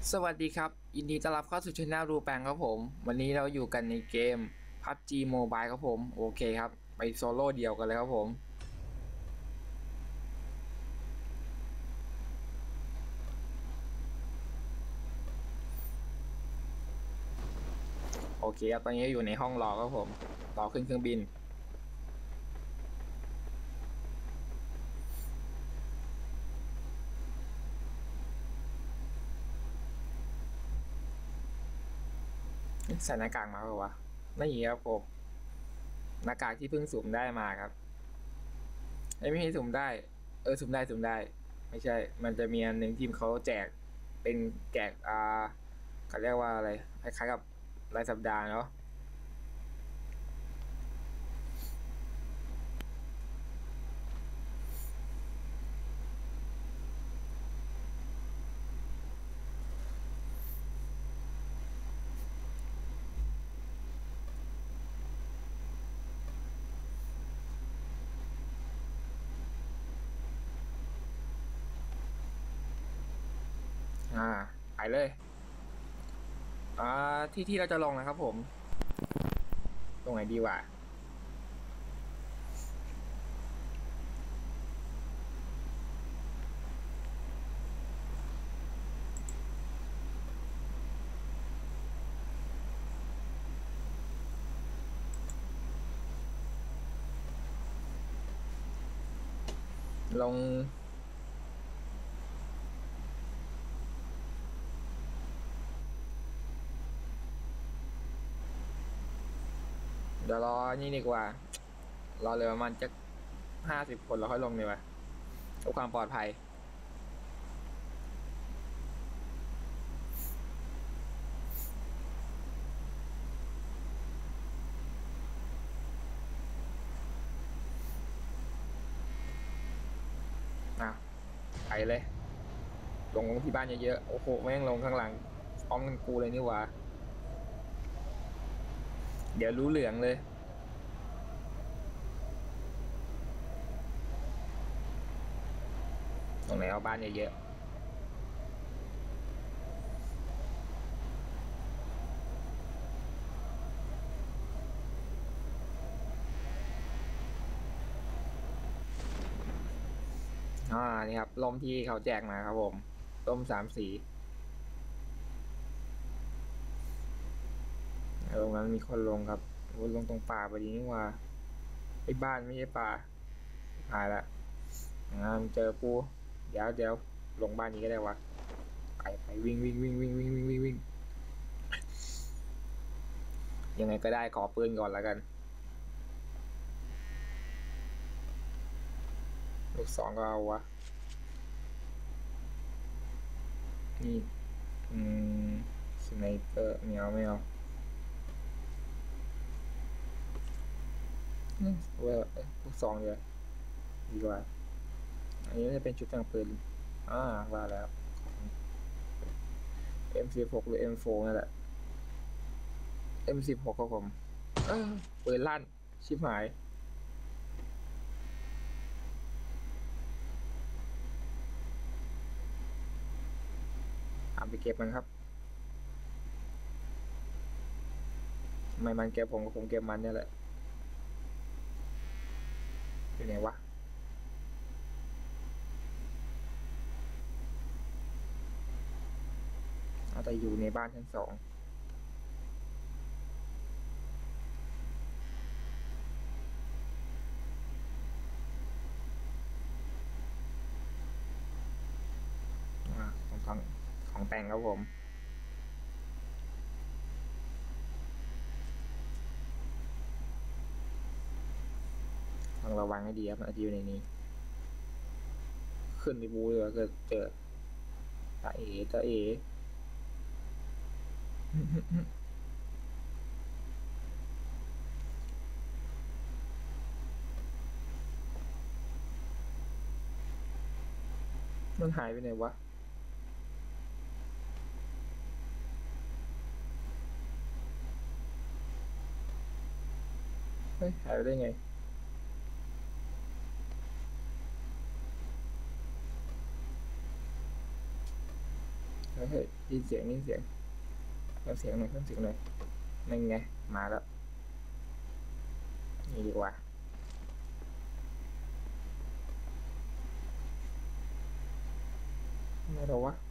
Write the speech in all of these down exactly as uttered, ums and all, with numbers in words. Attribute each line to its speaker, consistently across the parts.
Speaker 1: สวัสดีครับยินดีต้อนรับเข้าสู่ช่องรูแปงครับผมวันนี้เราอยู่กันในเกม พับจี Mobile ครับผมโอเคครับไปโซโล่เดียวกันเลยครับผมโอเคครับตอนนี้อยู่ในห้องรอครับผมรอขึ้นเครื่องบินใส่หน้ากากมาเปล่าวะไม่มีครับผมหน้ากากที่เพิ่งสุ่มได้มาครับไอ้ไม่ใช่สุ่มได้เออสุ่มได้สุ่มได้ไม่ใช่มันจะมีอันหนึ่งทีมเขาแจกเป็นแจกอ่าเขาเรียกว่าอะไรคล้ายๆกับรายสัปดาห์เนาะอ่าไปเลยอ่าที่ที่เราจะลงนะครับผมตรงไหนดีวะ ลงเดี๋ยวรอนี่ดีกว่ารอเลยประมาณจะห้าสิบคนแล้วค่อยลงดีกว่าเพื่อความปลอดภัยนะไปเลยลงที่บ้านเยอะๆโอ้โหแม่งลงข้างหลังพร้อมกันกูเลยนี่หว่าเดี๋ยวรู้เหลืองเลยตรงไหนเอาบ้านเยอะๆอ่านี่ครับร่มที่เขาแจกมาครับผมร่มสามสีตรงนั้นมีคนลงครับวนลงตรงป่าพอดีนี่ว่าไอ้บ้านไม่ใช่ป่าหายละงานเจอปูเดี๋ยวเดี๋ยวลงบ้านนี้ก็ได้วะไปไปวิ่งวิ่งวิ่งวิ่งวิ่งวิ่งวิ่งวิ่งยังไงก็ได้ขอปืนก่อนแล้วกันลูกสองก็เอาวะนี่อืมสไนเปอร์ไม่เอาไม่เอาเว่าลูกสองเดียวดีกว่าอันนี้จะเป็นชุดแต่งปืนอ่าว่าแล้ว เอ็ม สิบหก หรือ เอ็ม โฟร์ นั่นแหละ เอ็ม สิบหก ครับผมเออปืนลั่นชิบหายตามไปเก็บมันครับทำไมมันเก็บผมกับผมเก็บมันเนี่ยแหละอยู่ไหนวะเอาแต่อยู่ในบ้านชั้นสองอ่าของของของแต่งครับผมต้องระวังให้ดีครับมันอาจจะอยู่ในนี้ขึ้นไปบูเลยว่าเกิดเจอตาเอ๋ตาเอ๋มันหายไปไหนวะเฮ้ยหายไปได้ไงเฮ้ยได้ยินเสียงได้ยินเสียงเพิ่มเสียงหน่อยเพิ่มเสียงหน่อยนั่นไงมาแล้วนี่ดีกว่าไม่รู้วะ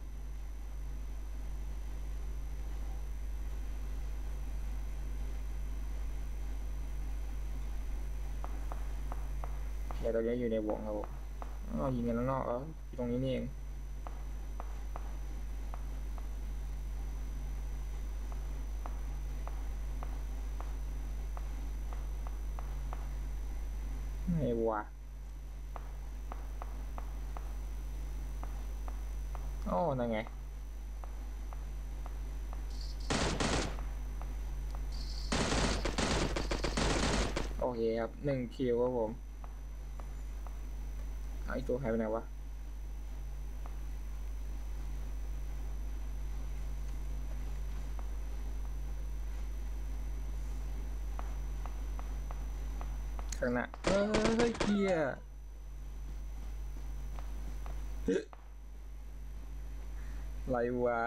Speaker 1: เดี๋ยวเราจะอยู่ในวงครับผมอ๋อยิงกันข้างนอกเอออยู่ตรงนี้นี่เองไงวะอ๋อนั่นไงโอเคครับหนึ่งคิวครับผมไอ้ตัวหายไปไหนวะข้างหน้าเฮ้ยเกียร์ไรวะ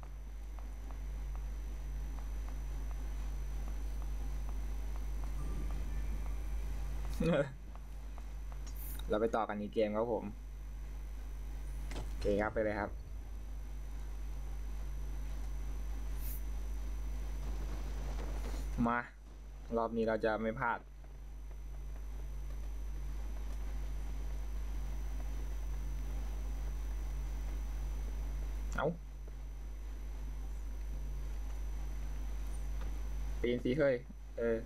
Speaker 1: เราไปต่อกันอีกเกมครับผมโอเคครับไปเลยครับมารอบนี้เราจะไม่พลาดเอาปีนสิเฮ้ยเออ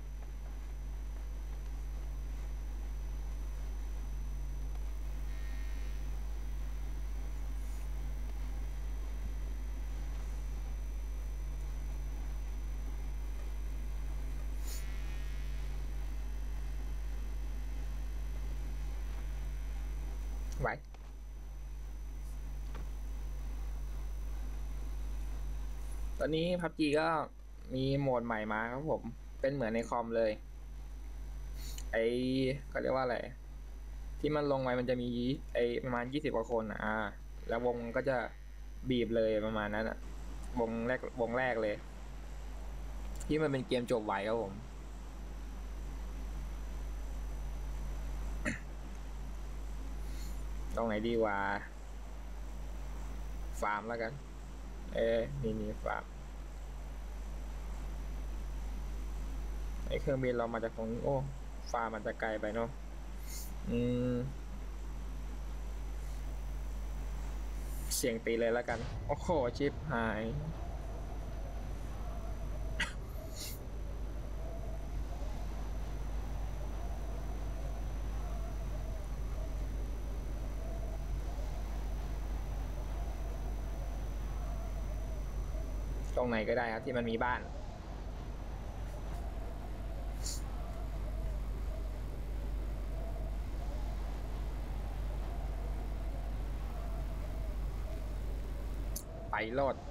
Speaker 1: ไหวตอนนี้พับจีก็มีโหมดใหม่มาครับผมเป็นเหมือนในคอมเลยไอ้ก็เรียกว่าอะไรที่มันลงไว้มันจะมีไอ้ประมาณยี่สิบกว่าคนอ่ะแล้ววงก็จะบีบเลยประมาณนั้นอ่ะวงแรกวงแรกเลยที่มันเป็นเกมจบไวครับผมตรงไหนดีวะฟาร์มแล้วกันเออนี่นี่ฟาร์มไอ้เครื่องบินเรามาจากตรงนี้โอ้ฟาร์มมันจะไกลไปเนาะอืมเสียงตีเลยแล้วกันโอ้โหชิปหายตรงไหนก็ได้ครับที่มันมีบ้านไปโลด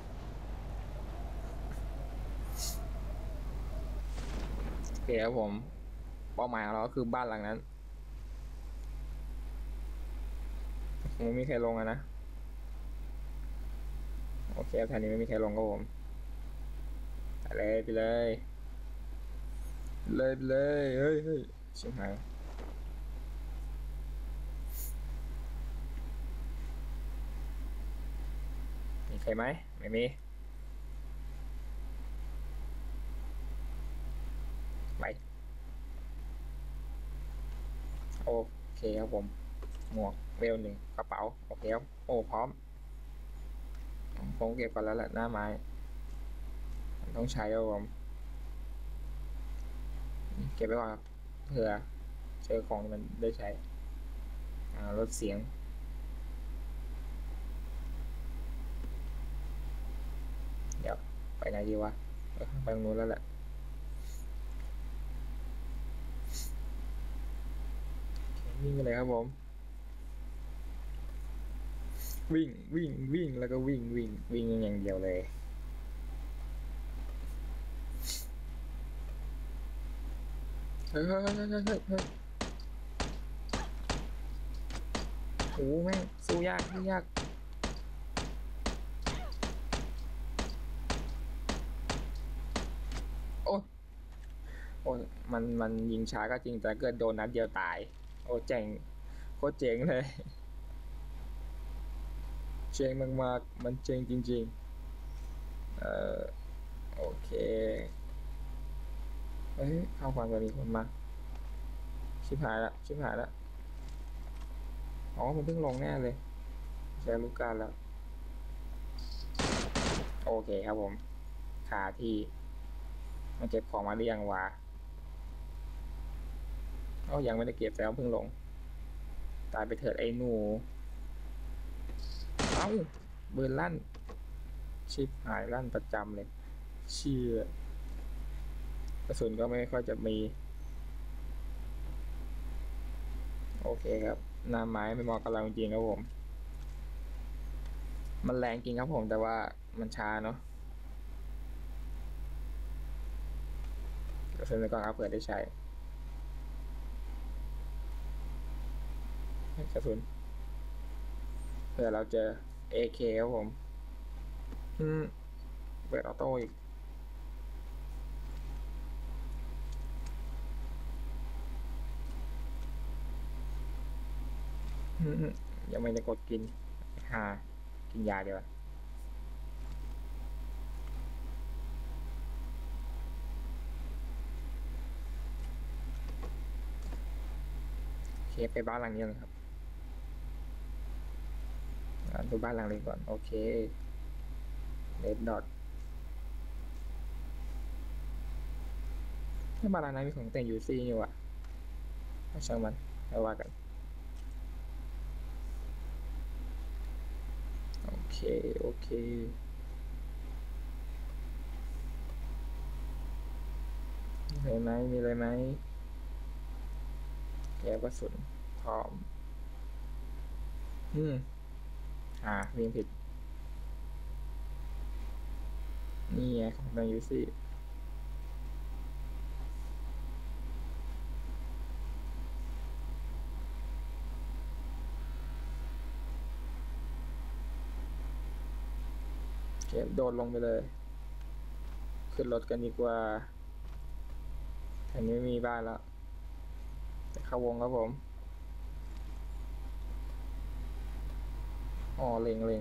Speaker 1: โอเคครับผมเป้าหมายของเราก็คือบ้านหลังนั้นไม่มีใครลงอะนะโอเคแถวนี้ไม่มีใครลงครับผมไปเลยไปเลยเลยไปเลยเฮ้ยเฮ้ยชิบหายมีใครไหมไม่มีไปโอเคครับผมหมวกเวลหนึ่งกระเป๋าโอเคครับโอ้พร้อมผมเก็บก่อนแล้วแหละหน้าไม้ต้องใช้ครับผมเก็บไว้ก่อนครับเผื่อเจอของมันได้ใช้ลดเสียงเดี๋ยวไปไหนดีวะไปตรงนู้นแล้วแหละวิ่งไปเลยครับผมวิ่งวิ่งวิ่งแล้วก็วิ่งวิ่งวิ่งอย่างเดียวเลยเฮ้ยเฮ้ยเฮ้ยเฮ้ยเฮ้ยโอ้แม่งสู้ยากสู้ยากโอ้มันมันยิงช้าก็จริงแต่เกิดโดนนัดเดียวตายโอ้เจ๋งโคตรเจ๋งเลยเจ๋งมากๆมันเจ๋งจริงๆเอ่อโอเคเฮ้ยเข้าฟังจะมีคนมาชิบหายละชิบหายละอ๋อมันเพิ่งลงแน่เลยใช้ลูกการแล้วโอเคครับผมขาที่มันเก็บของมาหรือยังวะเอ้ายังไม่ได้เก็บแล้วเพิ่งลงตายไปเถิดไอ้หนูเอ้าเบิร์นลั่นชิบหายลั่นประจำเลยเชี่ยกระสุนก็ไม่ค่อยจะมีโอเคครับหน้าไม้ไม่เหมาะกับเราจริงๆครับผมมันแรงจริงครับผมแต่ว่ามันช้าเนาะกระสุนไปก่อนครับเผื่อได้ใช้กระสุนเผื่อเราเจอ เอ เค ครับผมอืมเปิดออโต้อีกอืมยังไม่ได้กดกินหากินยาเดียวาโอเคไปบ้านหลังนี้เลยครับดูบ้านหลังนี้ก่อนโอเคเลดดอทถ้าบ้านหลังนั้นมีของแต่งยูซี่นี่วะช่างมันไม่ว่ากันโอเคโอเคมีอะไรไหมมีอะไรไหมแกกระสุนพร้อมอืมอ่าวิ่งผิดนี่ไงของแต่งยูซี่เก็บโดดลงไปเลยขึ้นรถกันดีกว่าแถวนี้ไม่มีบ้านแล้วจะเข้าวงครับผมอ๋อเล็งเล็ง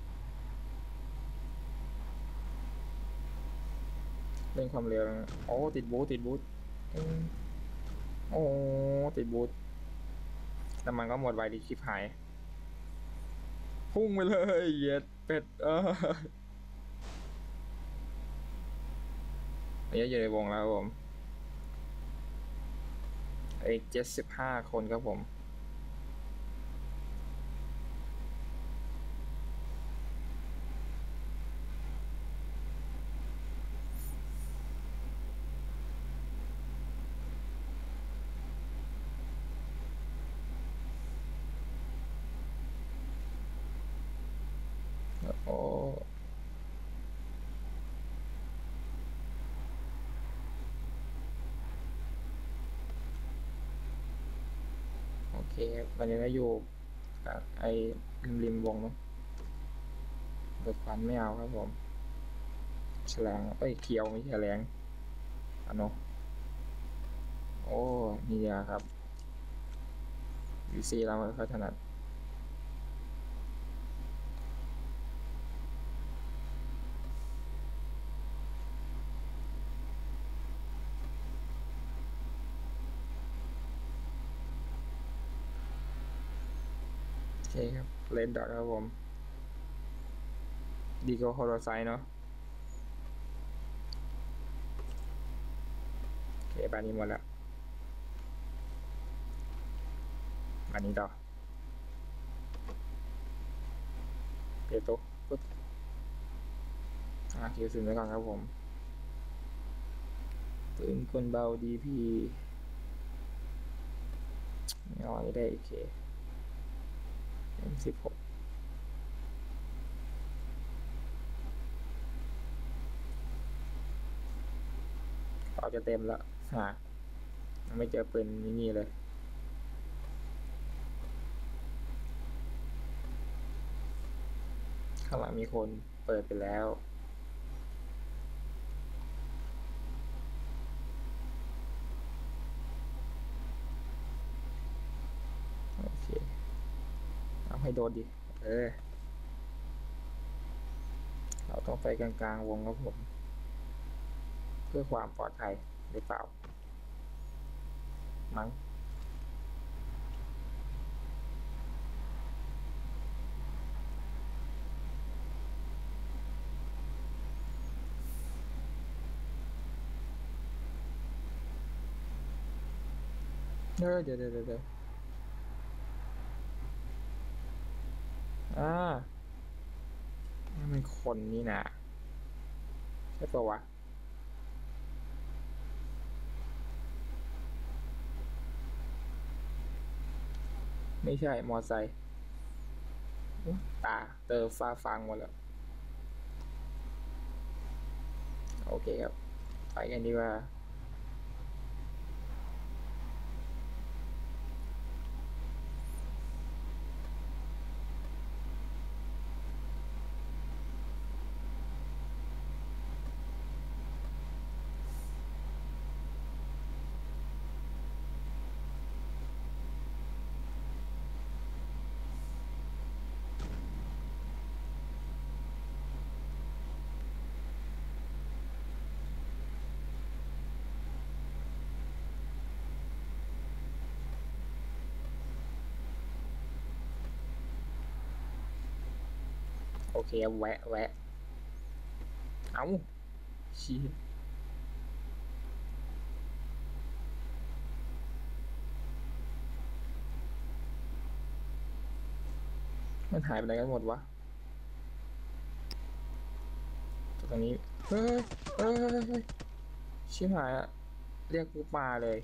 Speaker 1: เร่งความเร็วนะโอ้ติดบูทติดบูทอืมโอ้ติดบูทแต่มันก็หมดไวดีชิบหายพุ่งไปเลยเหยียดเป็ดเออระยะอยู่ในวงแล้วครับผมอีกเจ็ดสิบห้าคนครับผมโอ้โอเคตอนนี้เราอยู่กับไอ้ริมริมวงเนาะเปิดควันไม่เอาครับผมแฉลงเอ้ยเขียวไม่ใช่แฉลงอ่ะเนาะโอ้นี่ครับวีซีเราไม่ค่อยถนัดโอเคครับเลนดอทครับผมดีกว่าโฮโลไซเนาะโอเคบ้านนี้หมดแล้วบ้านนี้ต่อเปียโตปุ๊บอ่าคิวซึมไว้ก่อนครับผมปืนกลเบาดีพีไม่เอาไม่ได้โอเคเอ็มสิบหกเอาจะเต็มแล้วหาไม่เจอปืนนี่เลยข้างหลังมีคนเปิดไปแล้วโดนดิเออเราต้องไปกลางๆวงครับผมเพื่อความปลอดภัยหรือเปล่ามั้งเออเดี๋ยวเดี๋ยวเดี๋ยวอ่านี่มันคนนี่นะใช่ปะวะไม่ใช่มอไซค์ตาเตอฟ้าฟังหมดแล้วโอเคครับไปกันดีกว่าโอเคแวะแวะเอ้าชี้มันหายไปไหนกันหมดวะตรงนี้เฮ้ยเฮ้ยชิบหายอะเรียกกูมาเลย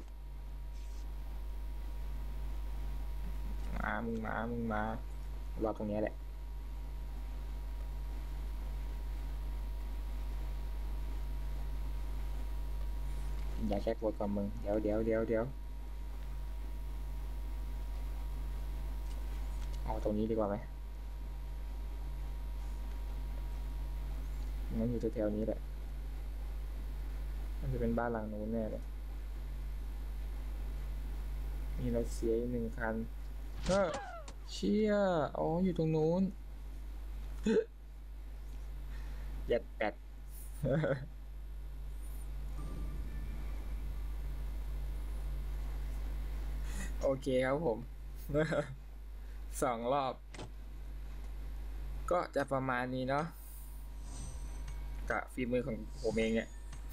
Speaker 1: มามึงมามึงมารอตรงนี้แหละอย่าแค่กดกับมึงเดี๋ยวเดี๋ยวเดี๋ยวเดี๋ยวเอาตรงนี้ดีกว่าไหมงั้นอยู่แถวๆนี้แหละมันจะเป็นบ้านหลังนู้นแน่เลยมีรถเสียอยู่หนึ่งคันเฮ้ยเชี่ยอ๋ออยู่ตรงนู้นเย็ดแปดโอเคครับผมสองรอบก็จะประมาณนี้เนาะกับฝีมือของผมเองเนี่ย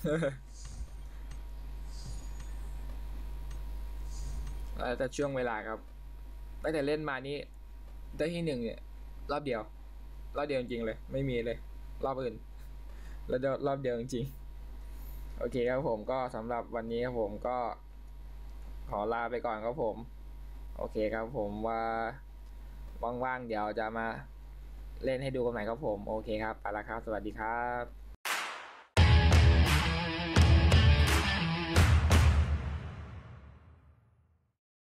Speaker 1: แต่ช่วงเวลาครับตั้งแต่เล่นมานี้ได้ที่หนึ่งเนี่ยรอบเดียวรอบเดียวจริงๆเลยไม่มีเลยรอบอื่นแล้วรอบเดียวจริงๆโอเคครับผมก็สำหรับวันนี้ครับผมก็ขอลาไปก่อนครับผมโอเคครับผมว่าว่างๆเดี๋ยวจะมาเล่นให้ดูกันใหม่ครับผมโอเคครับไปละครับสวัสดีครับ